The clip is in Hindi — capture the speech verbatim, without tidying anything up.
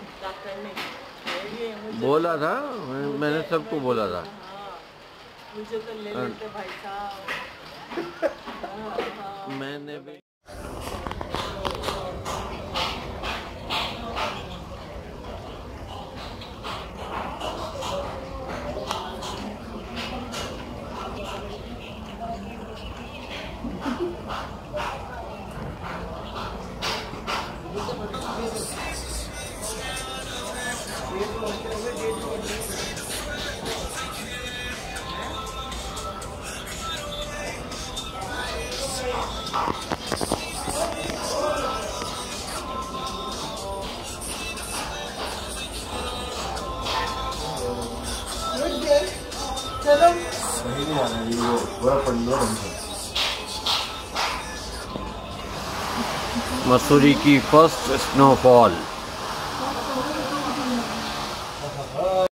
डॉक्टर ने बोला था, मैंने सबको बोला था। मुझे तो ले लेते भाई साहब। मैंने भी चलो नहीं नहीं आना ये वो पूरा पंद्रह बन गया। मसूरी की फर्स्ट स्नोफॉल।